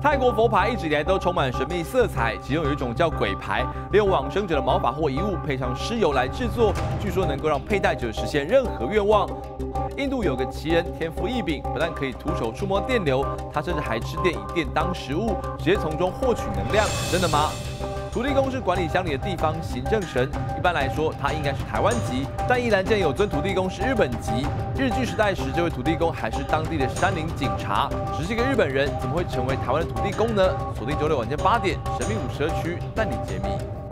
泰国佛牌一直以来都充满神秘色彩，其中有一种叫鬼牌，利用往生者的毛发或遗物配上尸油来制作，据说能够让佩戴者实现任何愿望。印度有个奇人，天赋异禀，不但可以徒手触摸电流，他甚至还吃电，以电当食物，直接从中获取能量，真的吗？土地公是管理乡里的地方行政神，一般来说他应该是台湾籍，但宜兰县有尊土地公是日本籍。日据时代时，这位土地公还是当地的山林警察，只是一个日本人，怎么会成为台湾的土地公呢？锁定周六晚间8点，神秘5社区带你揭秘。